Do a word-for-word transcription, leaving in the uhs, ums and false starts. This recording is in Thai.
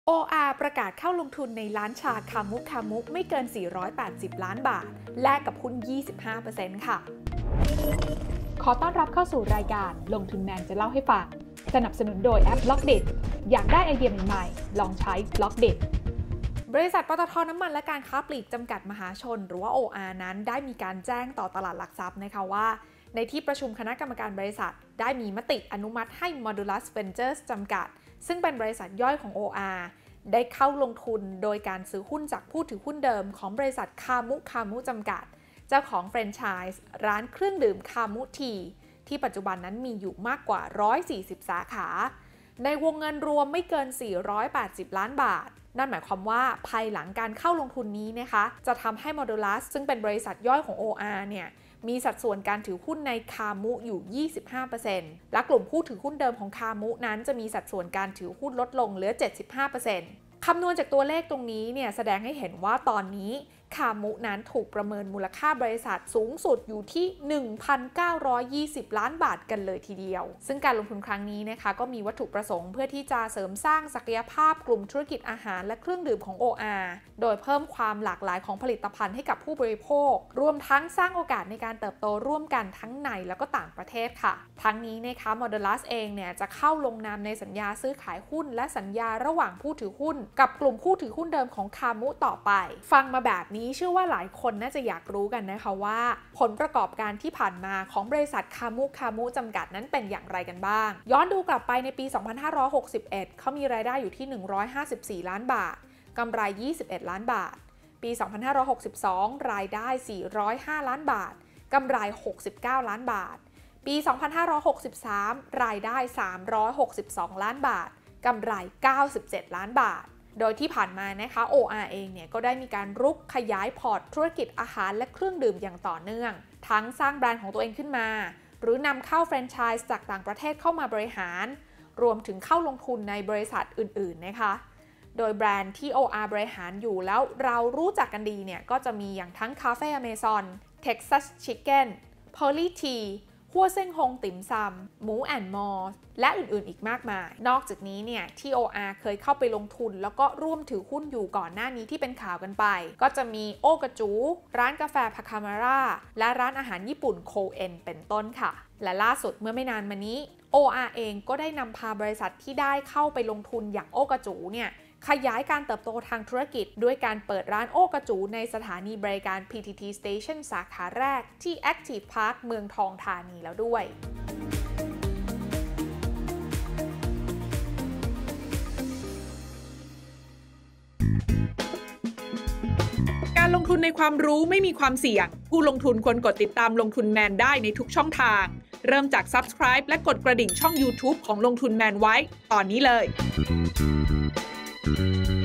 โอ อาร์ ประกาศเข้าลงทุนในร้านชาคามุคามุไม่เกิน สี่ร้อยแปดสิบ ล้านบาท แลกกับหุ้น ยี่สิบห้าเปอร์เซ็นต์ ค่ะขอต้อนรับเข้าสู่รายการลงทุนแมนจะเล่าให้ฟัง สนับสนุนโดยแอป BlockDit อยากได้ไอเดียใหม่ๆ ลองใช้ BlockDit บริษัทปตท.น้ำมันและการค้าปลีกจำกัดมหาชนหรือว่า โอ อาร์ นั้นได้มีการแจ้งต่อตลาดหลักทรัพย์นะคะว่าในที่ประชุมคณะกรรมการบริษัทได้มีมติอนุมัติให้ Modulus Ventures จำกัดซึ่งเป็นบริษัทย่อยของ โอ อาร์ ได้เข้าลงทุนโดยการซื้อหุ้นจากผู้ถือหุ้นเดิมของบริษัทคามุคามุจำกัดเจ้าของแฟรนไชส์ร้านเครื่องดื่มคามุทีที่ปัจจุบันนั้นมีอยู่มากกว่า หนึ่งร้อยสี่สิบ สาขาในวงเงินรวมไม่เกิน สี่ร้อยแปดสิบ ล้านบาทนั่นหมายความว่าภายหลังการเข้าลงทุนนี้นะคะจะทำให้ Modulus ซึ่งเป็นบริษัทย่อยของ โอ อาร์ เนี่ยมีสัดส่วนการถือหุ้นในคามุอยู่ ยี่สิบห้าเปอร์เซ็นต์ และกลุ่มผู้ถือหุ้นเดิมของคามุนั้นจะมีสัดส่วนการถือหุ้นลดลงเหลือ เจ็ดสิบห้าเปอร์เซ็นต์ คำนวณจากตัวเลขตรงนี้เนี่ยแสดงให้เห็นว่าตอนนี้คามุนั้นถูกประเมินมูลค่าบริษัทสูงสุดอยู่ที่ หนึ่งพันเก้าร้อยยี่สิบ ล้านบาทกันเลยทีเดียวซึ่งการลงทุนครั้งนี้นะคะก็มีวัตถุประสงค์เพื่อที่จะเสริมสร้างศักยภาพกลุ่มธุรกิจอาหารและเครื่องดื่มของ โอ อาร์ โดยเพิ่มความหลากหลายของผลิตภัณฑ์ให้กับผู้บริโภครวมทั้งสร้างโอกาสในการเติบโตร่วมกันทั้งในแล้วก็ต่างประเทศค่ะทั้งนี้นะคะ Modulus เองเนี่ยจะเข้าลงนามในสัญญาซื้อขายหุ้นและสัญญาระหว่างผู้ถือหุ้นกับกลุ่มผู้ถือหุ้นเดิมของคามุต่อไปฟังมาแบบนี้เชื่อว่าหลายคนน่าจะอยากรู้กันนะคะว่าผลประกอบการที่ผ่านมาของบริษัทคามุคามุจำกัดนั้นเป็นอย่างไรกันบ้างย้อนดูกลับไปในปี สองพันห้าร้อยหกสิบเอ็ด เขามีรายได้อยู่ที่ หนึ่งร้อยห้าสิบสี่ ล้านบาทกำไร ยี่สิบเอ็ด ล้านบาทปี สองพันห้าร้อยหกสิบสอง รายได้ สี่ร้อยห้า ล้านบาทกำไร หกสิบเก้า ล้านบาทปี สองพันห้าร้อยหกสิบสาม รายได้ สามร้อยหกสิบสอง ล้านบาทกำไร เก้าสิบเจ็ด ล้านบาทโดยที่ผ่านมานะคะ โอ อาร์ เองเนี่ยก็ได้มีการรุกขยายพอร์ตธุรกิจอาหารและเครื่องดื่มอย่างต่อเนื่องทั้งสร้างแบรนด์ของตัวเองขึ้นมาหรือนำเข้าแฟรนไชส์จากต่างประเทศเข้ามาบริหารรวมถึงเข้าลงทุนในบริษัทอื่นๆนะคะโดยแบรนด์ที่ โอ อาร์ บริหารอยู่แล้วเรารู้จักกันดีเนี่ยก็จะมีอย่างทั้งคาเฟ่อเมซอน Texas Chicken Pearly Tea ฮั่วเซ่งฮงติ่มซำหมูแอนด์มอร์และอื่นๆอีกมากมายนอกจากนี้เนี่ยที่ โอ อาร์ เคยเข้าไปลงทุนแล้วก็ร่วมถือหุ้นอยู่ก่อนหน้านี้ที่เป็นข่าวกันไปก็จะมีโอกระจูร้านกาแฟพาคามาร่าและร้านอาหารญี่ปุ่นโคเอ็นเป็นต้นค่ะและล่าสุดเมื่อไม่นานมานี้ โอ อาร์ เองก็ได้นำพาบริษัทที่ได้เข้าไปลงทุนอย่างโอกระจูเนี่ยขยายการเติบโตทางธุรกิจด้วยการเปิดร้านโอกระจูในสถานีบริการ พี ที ที Station สาขาแรกที่ Active Park เมืองทองธานีแล้วด้วยการลงทุนในความรู้ไม่มีความเสี่ยงผู้ลงทุนควรกดติดตามลงทุนแมนได้ในทุกช่องทางเริ่มจาก Subscribe และกดกระดิ่งช่อง YouTube ของลงทุนแมนไว้ตอนนี้เลย